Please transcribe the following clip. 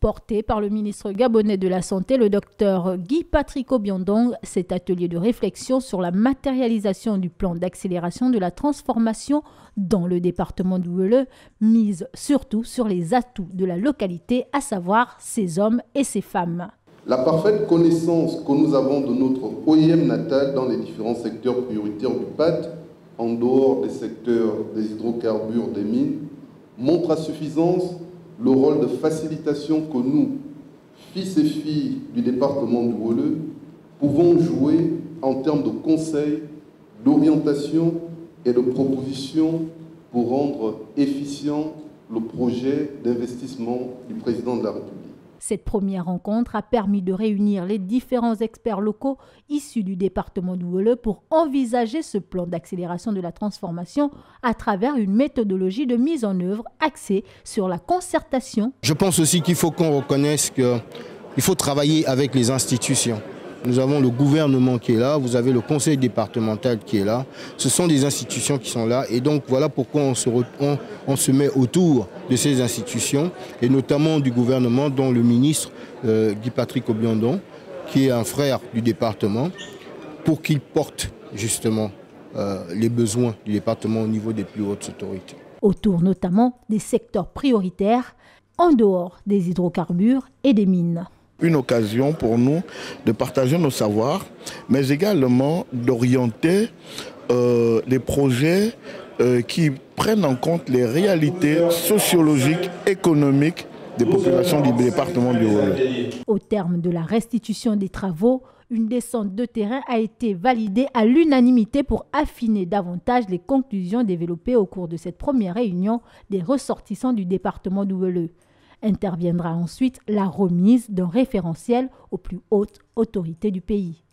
Porté par le ministre gabonais de la Santé, le docteur Guy-Patrick Obiondong, cet atelier de réflexion sur la matérialisation du plan d'accélération de la transformation dans le département d'Ouele mise surtout sur les atouts de la localité, à savoir ses hommes et ses femmes. La parfaite connaissance que nous avons de notre OIM natal dans les différents secteurs prioritaires du PAD, en dehors des secteurs des hydrocarbures, des mines, montre à suffisance le rôle de facilitation que nous, fils et filles du département du Ouele, pouvons jouer en termes de conseils, d'orientation et de propositions pour rendre efficient le projet d'investissement du président de la République. Cette première rencontre a permis de réunir les différents experts locaux issus du département d'Ouele pour envisager ce plan d'accélération de la transformation à travers une méthodologie de mise en œuvre axée sur la concertation. Je pense aussi qu'il faut qu'on reconnaisse qu'il faut travailler avec les institutions. Nous avons le gouvernement qui est là, vous avez le conseil départemental qui est là. Ce sont des institutions qui sont là et donc voilà pourquoi on se met autour de ces institutions et notamment du gouvernement dont le ministre Guy-Patrick Obiondong, qui est un frère du département, pour qu'il porte justement les besoins du département au niveau des plus hautes autorités. Autour notamment des secteurs prioritaires en dehors des hydrocarbures et des mines. Une occasion pour nous de partager nos savoirs, mais également d'orienter des projets qui prennent en compte les réalités sociologiques, économiques des populations du département du Ouele. Au terme de la restitution des travaux, une descente de terrain a été validée à l'unanimité pour affiner davantage les conclusions développées au cours de cette première réunion des ressortissants du département d'Ouele. Interviendra ensuite la remise d'un référentiel aux plus hautes autorités du pays.